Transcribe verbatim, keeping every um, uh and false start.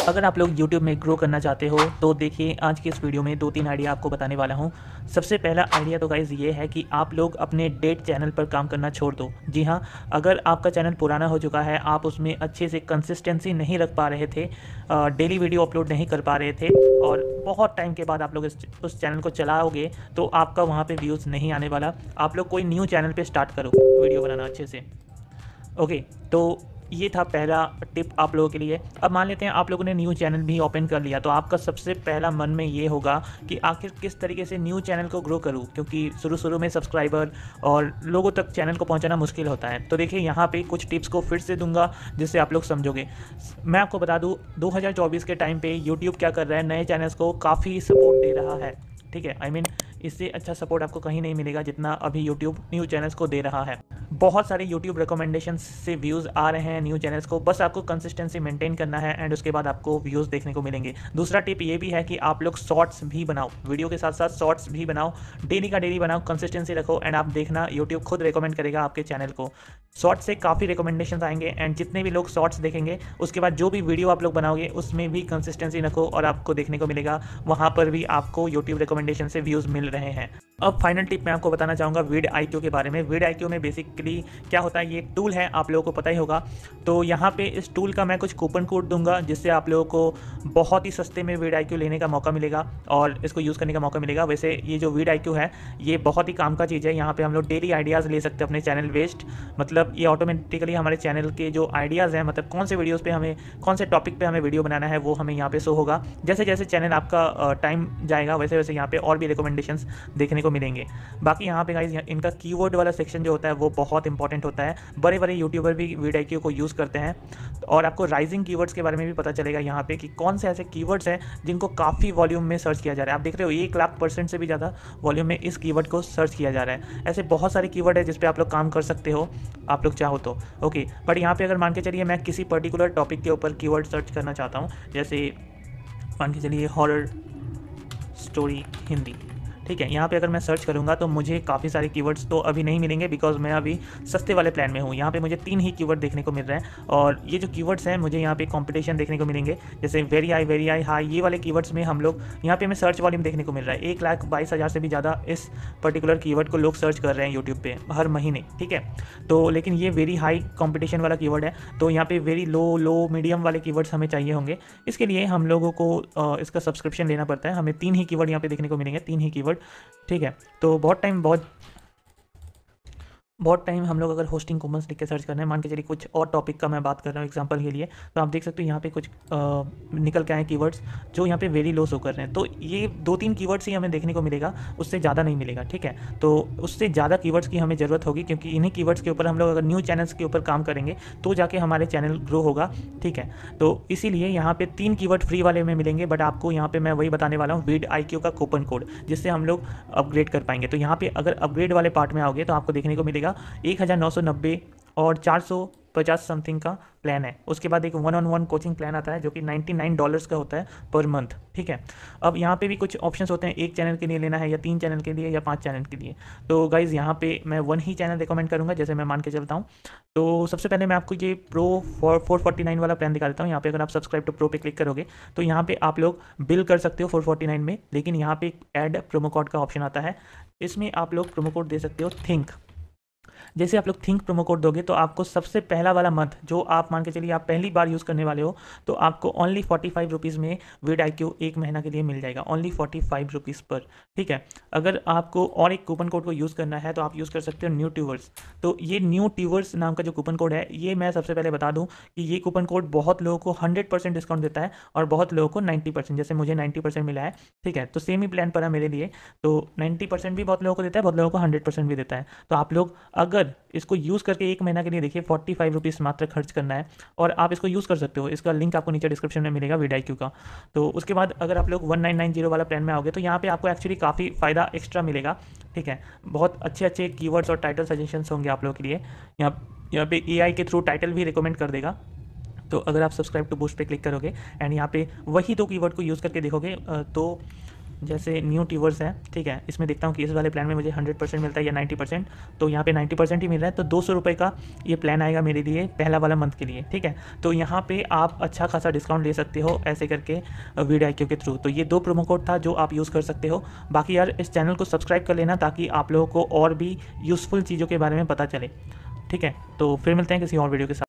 अगर आप लोग यूट्यूब में ग्रो करना चाहते हो तो देखिए आज की इस वीडियो में दो तीन आइडिया आपको बताने वाला हूँ। सबसे पहला आइडिया तो गाइज़ ये है कि आप लोग अपने डेट चैनल पर काम करना छोड़ दो। जी हाँ, अगर आपका चैनल पुराना हो चुका है, आप उसमें अच्छे से कंसिस्टेंसी नहीं रख पा रहे थे, डेली वीडियो अपलोड नहीं कर पा रहे थे और बहुत टाइम के बाद आप लोग इस उस चैनल को चलाओगे तो आपका वहाँ पे व्यूज़ नहीं आने वाला। आप लोग कोई न्यू चैनल पे स्टार्ट करो वीडियो बनाना अच्छे से। ओके, तो ये था पहला टिप आप लोगों के लिए। अब मान लेते हैं आप लोगों ने न्यू चैनल भी ओपन कर लिया, तो आपका सबसे पहला मन में ये होगा कि आखिर किस तरीके से न्यू चैनल को ग्रो करूं, क्योंकि शुरू शुरू में सब्सक्राइबर और लोगों तक चैनल को पहुंचाना मुश्किल होता है। तो देखिए यहाँ पे कुछ टिप्स को फिर से दूंगा जिससे आप लोग समझोगे। मैं आपको बता दूँ दो हज़ार चौबीस के टाइम पे यूट्यूब क्या कर रहा है, नए चैनल्स को काफ़ी सपोर्ट दे रहा है। ठीक है, आई मीन इससे अच्छा सपोर्ट आपको कहीं नहीं मिलेगा जितना अभी यूट्यूब न्यू चैनल्स को दे रहा है। बहुत सारे यूट्यूब रिकमेंडेशंस से व्यूज़ आ रहे हैं न्यू चैनल्स को, बस आपको कंसिस्टेंसी मेंटेन करना है एंड उसके बाद आपको व्यूज़ देखने को मिलेंगे। दूसरा टिप ये भी है कि आप लोग शॉर्ट्स भी बनाओ, वीडियो के साथ साथ शॉर्ट्स भी बनाओ, डेली का डेली बनाओ, कंसिस्टेंसी रखो एंड आप देखना यूट्यूब खुद रिकमेंड करेगा आपके चैनल को। शॉर्ट्स से काफ़ी रिकमेंडेशन आएंगे एंड जितने भी लोग शॉर्ट्स देखेंगे उसके बाद जो भी वीडियो आप लोग बनाओगे उसमें भी कंसिस्टेंसी रखो और आपको देखने को मिलेगा वहाँ पर भी आपको यूट्यूब रिकमेंडेशन से व्यूज़ मिल रहे हैं। अब फाइनल टिप मैं आपको बताना चाहूँगा विड आई क्यू के बारे में। विड आई क्यू में बेसिकली क्या होता है, ये एक टूल है, आप लोगों को पता ही होगा। तो यहाँ पे इस टूल का मैं कुछ कूपन कोड दूंगा जिससे आप लोगों को बहुत ही सस्ते में विड आई क्यू लेने का मौका मिलेगा और इसको यूज़ करने का मौका मिलेगा। वैसे ये जो विड आई क्यू है ये बहुत ही काम का चीज़ है। यहाँ पे हम लोग डेली आइडियाज़ ले सकते हैं अपने चैनल वेस्ट, मतलब ये ऑटोमेटिकली हमारे चैनल के जो आइडियाज़ हैं, मतलब कौन से वीडियोज़ पे हमें कौन से टॉपिक पे हमें वीडियो बनाना है वो हमें यहाँ पे शो होगा। जैसे जैसे चैनल आपका टाइम जाएगा वैसे वैसे यहाँ पे और भी रिकमेंडेशंस देखने को मिलेंगे। बाकी यहाँ पे गाइस इनका कीवर्ड वाला सेक्शन जो होता है वो बहुत इंपॉर्टेंट होता है। बड़े बड़े यूट्यूबर भी विड आई क्यू को यूज़ करते हैं और आपको राइजिंग कीवर्ड्स के बारे में भी पता चलेगा यहाँ पे कि कौन से ऐसे कीवर्ड्स हैं जिनको काफ़ी वॉल्यूम में सर्च किया जा रहा है। आप देख रहे हो एक लाख परसेंट से भी ज़्यादा वॉल्यूम में इस कीवर्ड को सर्च किया जा रहा है। ऐसे बहुत सारे कीवर्ड है जिस पे आप लोग काम कर सकते हो आप लोग चाहो तो। ओके, बट यहाँ पे अगर मान के चलिए मैं किसी पर्टिकुलर टॉपिक के ऊपर कीवर्ड सर्च करना चाहता हूँ, जैसे मान के चलिए हॉरर स्टोरी हिंदी, ठीक है। यहाँ पे अगर मैं सर्च करूँगा तो मुझे काफ़ी सारे कीवर्ड्स तो अभी नहीं मिलेंगे बिकॉज मैं अभी सस्ते वाले प्लान में हूँ। यहाँ पे मुझे तीन ही कीवर्ड देखने को मिल रहे हैं और ये जो कीवर्ड्स हैं मुझे यहाँ पे कंपटीशन देखने को मिलेंगे, जैसे very high very high high, ये वाले कीवर्ड्स में हम लोग यहाँ पे हमें सर्च वॉल्यूम देखने को मिल रहा है। एक लाख बाईस हज़ार से भी ज़्यादा इस पर्टिकुलर कीवर्ड को लोग सर्च कर रहे हैं यूट्यूब पर हर महीने, ठीक है। तो लेकिन ये वेरी हाई कॉम्पिटिशन वाला कीवर्ड है, तो यहाँ पे वेरी लो लो मीडियम वाले कीवर्ड्स हमें चाहिए होंगे। इसके लिए हम लोगों को इसका सब्सक्रिप्शन लेना पड़ता है। हमें तीन ही कीवर्ड यहाँ पे देखने को मिलेंगे, तीन ही कीवर्ड, ठीक है। तो बहुत टाइम बहुत बहुत टाइम हम लोग अगर होस्टिंग कॉमन्स लिख के सर्च करना है, मान के चलिए कुछ और टॉपिक का मैं बात कर रहा हूँ एग्जांपल के लिए, तो आप देख सकते हो यहाँ पे कुछ आ, निकल के आए कीवर्ड्स जो यहाँ पे वेरी लो शो कर रहे हैं। तो ये दो तीन कीवर्ड्स ही हमें देखने को मिलेगा, उससे ज़्यादा नहीं मिलेगा, ठीक है। तो उससे ज़्यादा कीवर्ड्स की हमें ज़रूरत होगी क्योंकि इन्हीं कीवर्ड्स के ऊपर हम लोग अगर न्यू चैनल्स के ऊपर काम करेंगे तो जाके हमारे चैनल ग्रो होगा, ठीक है। तो इसीलिए यहाँ पे तीन कीवर्ड फ्री वाले में मिलेंगे, बट आपको यहाँ पे मैं वही बताने वाला हूँ विड आई क्यू का कूपन कोड, जिससे हम लोग अपग्रेड कर पाएंगे। तो यहाँ पे अगर अपग्रेड वाले पार्ट में आओगे तो आपको देखने को मिलेगा एक हज़ार नौ सौ नब्बे और चार सौ पचास समथिंग का प्लान है। उसके बाद एक one on one coaching plan आता है जो कि निन्यानवे डॉलर्स का होता है पर मंथ, ठीक है। अब यहाँ पे भी कुछ ऑप्शंस होते हैं, एक चैनल के लिए लेना है या तीन चैनल के लिए या पांच चैनल के लिए। तो गाइज़ यहाँ पे मैं वन ही चैनल रिकमेंड करूँगा, जैसे मैं मान के चलता हूँ। तो सबसे पहले मैं आपको ये pro four four forty nine वाला प्लान दिखा देता हूँ। यहाँ पे अगर आप सब्सक्राइब टू प्रो पे क्लिक करोगे तो यहाँ पे आप लोग बिल कर सकते हो फोर फोर्टी नाइन में, लेकिन यहाँ पे ऐड प्रोमो कोड का ऑप्शन आता है। इसमें आप लोग प्रोमो कोड दे सकते हो थिंक। जैसे आप लोग थिंक प्रोमो कोड दोगे तो आपको सबसे पहला वाला मंथ जो आप मान के चलिए आप पहली बार यूज़ करने वाले हो तो आपको ओनली फोर्टी फाइव रुपीज़ में विड आई क्यू एक महीना के लिए मिल जाएगा, ओनली फोर्टी फाइव रुपीज़ पर, ठीक है। अगर आपको और एक कूपन कोड को यूज़ करना है तो आप यूज़ कर सकते हो न्यू ट्यूवर्स। तो ये न्यू ट्यूवर्स नाम का जो कूपन कोड है, ये मैं सबसे पहले बता दूँ कि ये कूपन कोड बहुत लोगों को हंड्रेड परसेंट डिस्काउंट देता है और बहुत लोगों को नाइन्टी परसेंट, जैसे मुझे नाइन्टी परसेंट मिला है, ठीक है। तो सेम ही प्लान पर है मेरे लिए, तो नाइन्टी परसेंट भी बहुत लोगों को देता है, बहुत लोगों को हंड्रेड परसेंट भी देता है। तो आप लोग अगर इसको यूज़ करके एक महीना के लिए देखिए फोर्टी फाइव रुपीज़ मात्र खर्च करना है और आप इसको यूज़ कर सकते हो। इसका लिंक आपको नीचे डिस्क्रिप्शन में मिलेगा विड आई क्यू का। तो उसके बाद अगर आप लोग वन नाइन नाइन जीरो वाला प्लान में आओगे तो यहाँ पे आपको एक्चुअली काफ़ी फ़ायदा एक्स्ट्रा मिलेगा, ठीक है। बहुत अच्छे अच्छे कीवर्ड्स और टाइटल सजेशंस होंगे आप लोगों के लिए। यहाँ यहाँ पे ए आई के थ्रू टाइटल भी रिकमेंड कर देगा। तो अगर आप सब्सक्राइब टू बूस्ट पे क्लिक करोगे एंड यहाँ पे वही दो कीवर्ड को यूज़ करके देखोगे तो जैसे न्यू ट्यूबर्स है, ठीक है, इसमें देखता हूँ कि इस वाले प्लान में मुझे हंड्रेड परसेंट मिलता है या नाइन्टी परसेंट, तो यहाँ पे नाइन्टी परसेंट ही मिल रहा है, तो दो सौ रुपये का ये प्लान आएगा मेरे लिए पहला वाला मंथ के लिए, ठीक है। तो यहाँ पे आप अच्छा खासा डिस्काउंट ले सकते हो ऐसे करके वीडियो आई क्यू के थ्रू। तो ये दो प्रोमो कोड था जो आप यूज़ कर सकते हो। बाकी यार इस चैनल को सब्सक्राइब कर लेना ताकि आप लोगों को और भी यूज़फुल चीज़ों के बारे में पता चले, ठीक है। तो फिर मिलते हैं किसी और वीडियो के साथ।